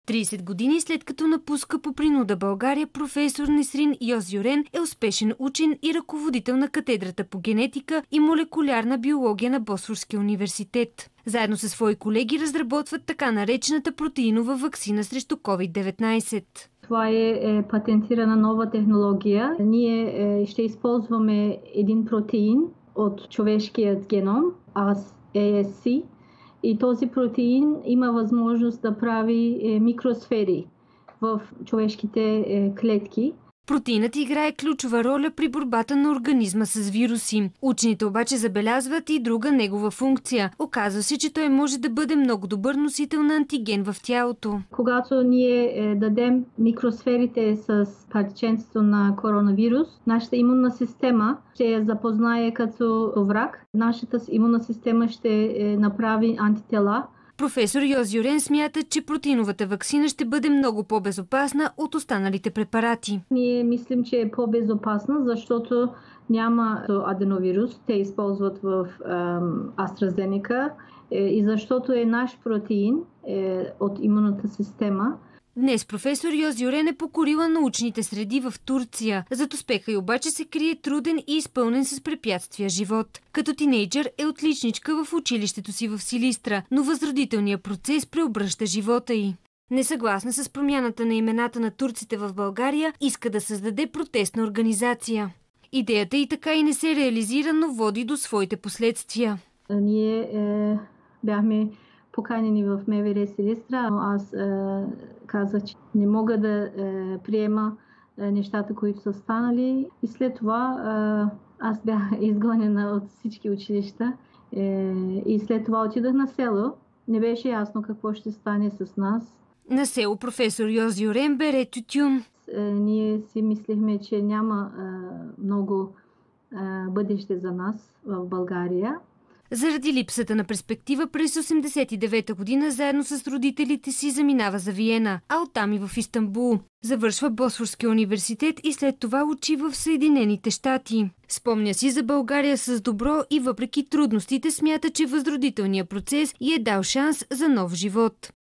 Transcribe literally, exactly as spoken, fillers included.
трийсет години след като напуска по принуда България, професор Несрин Йозюрен е успешен учен и ръководител на катедрата по генетика и молекулярна биология на Босфорския университет. Заедно със свои колеги разработват така наречената протеинова ваксина срещу ковид деветнайсет. Това е, е патентирана нова технология. Ние е, ще използваме един протеин от човешкият геном, ей ес си, и този протеин има възможност да прави е, микросфери в човешките е, клетки. Протеинът играе ключова роля при борбата на организма с вируси. Учените обаче забелязват и друга негова функция. Оказва се, че той може да бъде много добър носител на антиген в тялото. Когато ние дадем микросферите с парченцето на коронавирус, нашата имунна система ще я запознае като враг. Нашата имунна система ще направи антитела. Професор Йозюрен смята, че протеиновата ваксина ще бъде много по-безопасна от останалите препарати. Ние мислим, че е по-безопасна, защото няма аденовирус. Те използват в AstraZeneca и защото е наш протеин е, от имунната система. Днес професор Йозюрен е покорила научните среди в Турция. Зад успеха й обаче се крие труден и изпълнен с препятствия живот. Като тинейджър е отличничка в училището си в Силистра, но възродителният процес преобръща живота й. Несъгласна с промяната на имената на турците в България, иска да създаде протестна организация. Идеята й така и не се реализира, но води до своите последствия. Ние е, бяхме поканени в МВР Силистра. Аз е, казах, че не мога да е, приема е, нещата, които са станали. И след това е, аз бях изгонена от всички училища. Е, и след това отидох на село. Не беше ясно какво ще стане с нас. На село професор Йозюрен бере тютюн. Е, ние си мислихме, че няма е, много е, бъдеще за нас в България. Заради липсата на перспектива през осемдесет и девета година заедно с родителите си заминава за Виена, а оттам и в Истанбул. Завършва Босфорския университет и след това учи в Съединените щати. Спомня си за България с добро и въпреки трудностите смята, че възродителният процес й е дал шанс за нов живот.